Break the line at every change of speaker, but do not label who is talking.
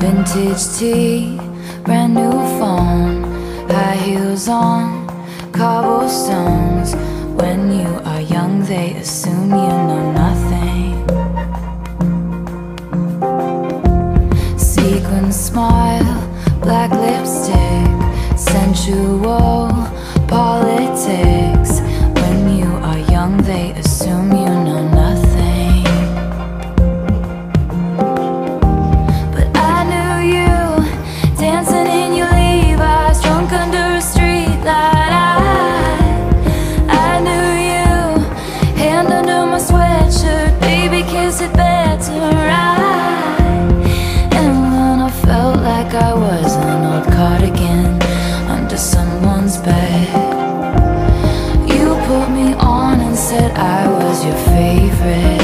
Vintage tea, brand new phone, high heels on, cobblestones. When you are young, they assume you know nothing. Sequin smile, black lipstick, sensual politics. When you are young, they assume you know nothing. But I knew you, dancing in your Levi's, drunk under a street light. I knew you, hand under my sweatshirt, baby, kiss it better, right? And when I felt like I was an old cardigan under someone's bed, you put me on and said I was your favorite.